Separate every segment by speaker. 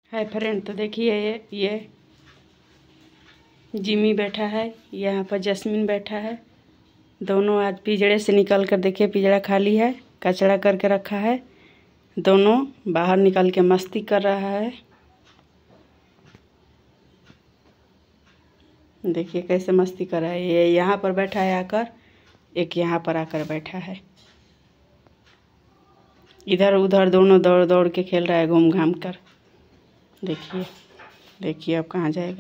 Speaker 1: Hi friend, तो देखिए ये जिमी बैठा है, यहाँ पर जस्मिन बैठा है। दोनों आज पिंजड़े से निकल कर देखिए, पिंजड़ा खाली है, कचरा करके रखा है। दोनों बाहर निकल के मस्ती कर रहा है। देखिए कैसे मस्ती कर रहा है। ये यहाँ पर बैठा है आकर, एक यहाँ पर आकर बैठा है। इधर उधर दोनों दौड़ दौड़ के खेल रहा है, घूम घाम कर। देखिए अब कहाँ जाएगा,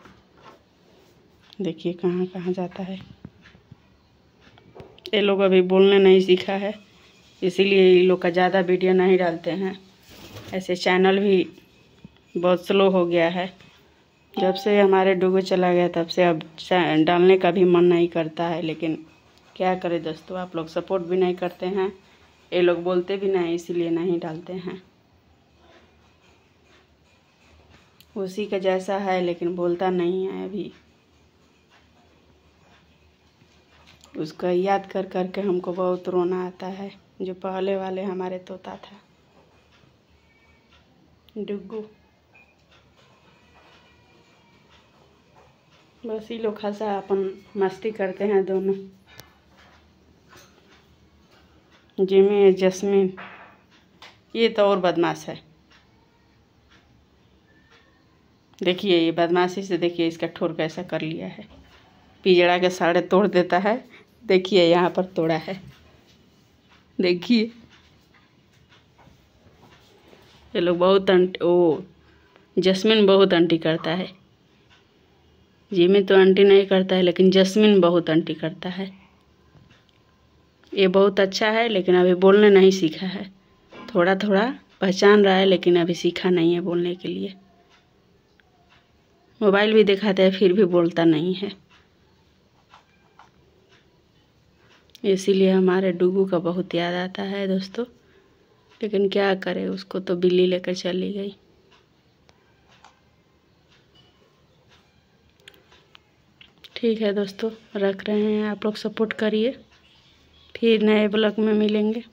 Speaker 1: देखिए कहाँ कहाँ जाता है। ये लोग अभी बोलने नहीं सीखा है, इसीलिए ये लोग का ज़्यादा वीडियो नहीं डालते हैं। ऐसे चैनल भी बहुत स्लो हो गया है। जब से हमारे डूगो चला गया तब से अब डालने का भी मन नहीं करता है। लेकिन क्या करें दोस्तों, आप लोग सपोर्ट भी नहीं करते हैं, ये लोग बोलते भी नहीं, इसीलिए नहीं डालते हैं। उसी का जैसा है लेकिन बोलता नहीं है। अभी उसका याद कर कर के हमको बहुत रोना आता है, जो पहले वाले हमारे तोता था डुग्गू। बस ये लोग खासा अपन मस्ती करते हैं दोनों, जिमी जस्मिन। ये तो और बदमाश है। देखिए ये बदमाशी से, देखिए इसका ठोर कैसा कर लिया है। पिंजड़ा के साड़े तोड़ देता है। देखिए यहाँ पर तोड़ा है, देखिए। ये लोग बहुत जस्मिन बहुत आंटी करता है। जिमी तो आंटी नहीं करता है, लेकिन जस्मिन बहुत आंटी करता है। ये बहुत अच्छा है, लेकिन अभी बोलने नहीं सीखा है। थोड़ा थोड़ा पहचान रहा है, लेकिन अभी सीखा नहीं है बोलने के लिए। मोबाइल भी दिखाता है फिर भी बोलता नहीं है। इसीलिए हमारे डुगू का बहुत याद आता है दोस्तों। लेकिन क्या करें, उसको तो बिल्ली लेकर चली गई। ठीक है दोस्तों, रख रहे हैं। आप लोग सपोर्ट करिए, फिर नए ब्लॉग में मिलेंगे।